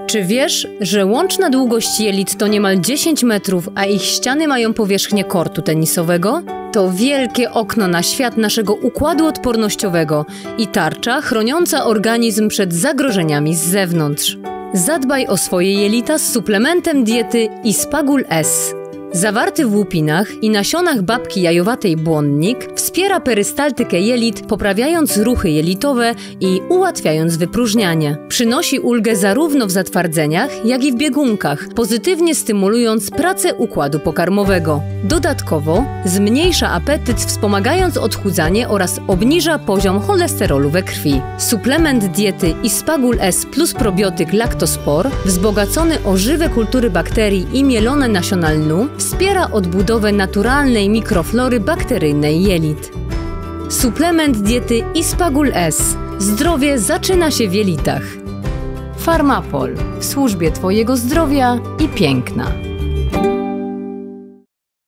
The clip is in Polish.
Czy wiesz, że łączna długość jelit to niemal 10 metrów, a ich ściany mają powierzchnię kortu tenisowego? To wielkie okno na świat naszego układu odpornościowego i tarcza chroniąca organizm przed zagrożeniami z zewnątrz. Zadbaj o swoje jelita z suplementem diety Ispagul S. Zawarty w łupinach i nasionach babki jajowatej błonnik wspiera perystaltykę jelit, poprawiając ruchy jelitowe i ułatwiając wypróżnianie. Przynosi ulgę zarówno w zatwardzeniach, jak i w biegunkach, pozytywnie stymulując pracę układu pokarmowego. Dodatkowo zmniejsza apetyt, wspomagając odchudzanie oraz obniża poziom cholesterolu we krwi. Suplement diety Ispagul S plus probiotyk Lactospor, wzbogacony o żywe kultury bakterii i mielone nasiona lnu, wspiera odbudowę naturalnej mikroflory bakteryjnej jelit. Suplement diety Ispagul S. Zdrowie zaczyna się w jelitach. Farmapol. W służbie Twojego zdrowia i piękna.